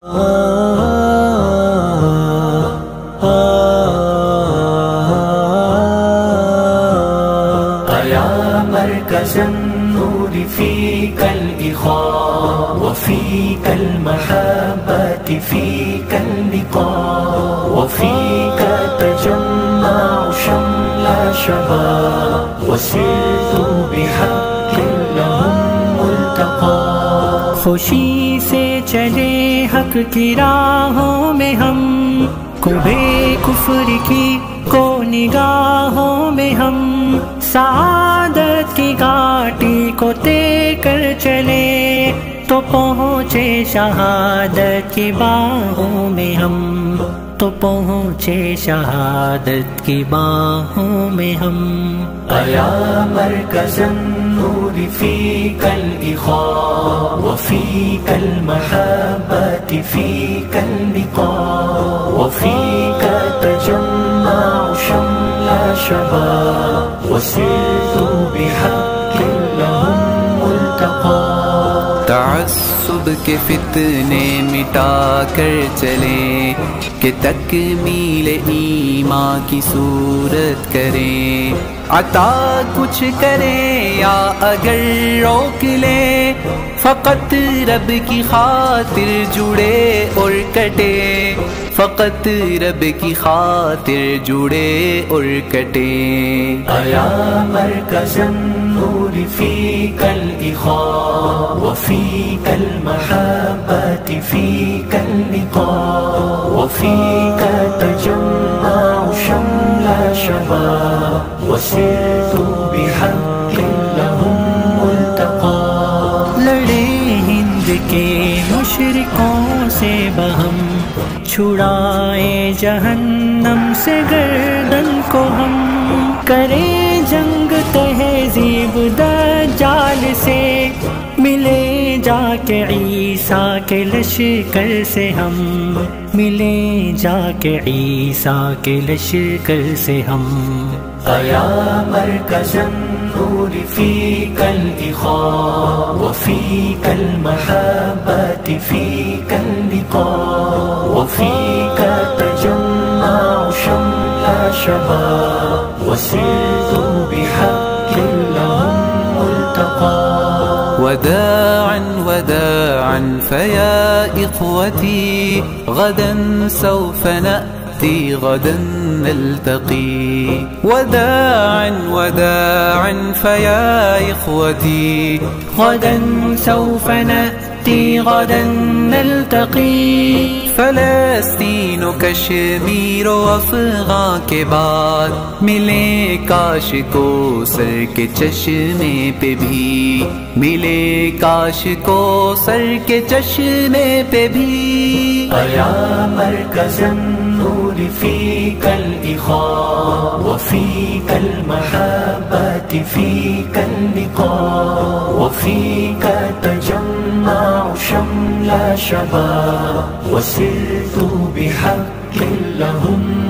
يا مركز النور فيك الإخاء وفيك المحبة فيك اللقاء وفيك تجمع شمل شباب وسرت بحق لهم ملتقى خوشی سے چلے حق کی راہوں میں ہم کوبے کفر کی کو نگاہوں میں ہم سعادت کی گھاٹی کو طے کر چلے تو پہنچے شہادت کی باہوں میں ہم تو پہنچے شہادت کی باہوں میں ہم يا مركز النور فيك الإخاء وفيك المحبة فيك اللقاء وفيك تجمع شمل شباب وسرت بحق لهم ملتقى تعصب کے فتنے مٹا کر چلیں کہ تکمیل ایمان کی صورت کریں عطا کچھ کریں یا اگر روک لیں فقط رب کی خاطر جڑے اور کٹے فقط رب کی خاطر جڑے اور کٹے يا مركز النور فيك الإخاء وفيك المحبة فيك اللقاء وفيك تجمع شمل شباب وسرت بحق لهم ملتقى لڑے ہند کے مشرکوں سے بہم چھڑائے جہنم سے گردن کو ہم کریں جنگ تہذیب دجال سے ملے جا کے عیسیٰ کے لشکر سے ہم ملے جا کے عیسیٰ کے لشکر سے ہم يا مركز النور فيك الإخاء وفيك المحبة فيك اللقاء وفيك تجمع شمل شباب وسرت بحق لهم ملتقى وداعا وداعا فيا إخوتي غدا سوف نأتي غدا نلتقي وداعا وداعا فيا إخوتي غدا سوف نأتي غدا نلتقي فلسطین و کشمیر و افغان کے بعد ملے کاش کو سر کے چشمے پہ بھی ملے کاش کو سر کے چشمے پہ بھی يا مركز النور فيك الإخاء وفيك المحبة فيك اللقاء وفيك تجمع شمل شباب وسرت بحق لهم